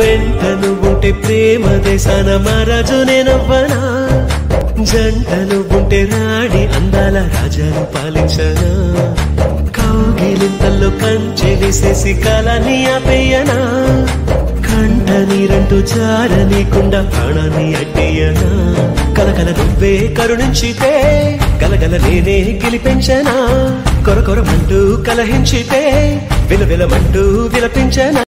వెంటను ఉంటే ప్రేమ దేశాన మహారాజు నేనవ్వనా జంటను ఉంటే రాణి అందాల రాజాను పాలించనా కౌగిలింతల్లో కంచె వేసేసి కాలాన్ని ఆపేయనా కంట నీరంటూ జారనీకుండా ప్రాణాన్ని అడ్డేయనా కలకల నువ్వే కరుణించితే గలగల నేనే గెలిపించనా కొరకొరమంటూ కలహించితే విలవిలమంటూ విలపించనా